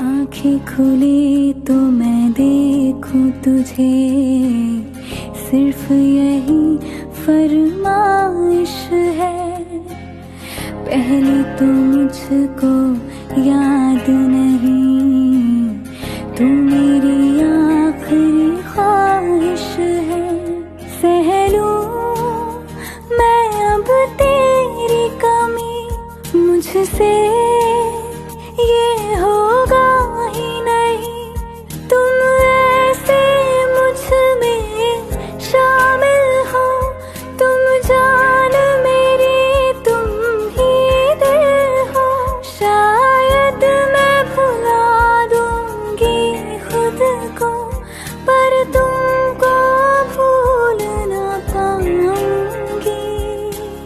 आँखें खुली तो मैं देखूं तुझे, सिर्फ यही फरमाइश है। पहले तो मुझको याद नहीं, तू मेरी आखिरी ख्वाहिश है। सह लूं मैं अब तेरी कमी, मुझसे ये हो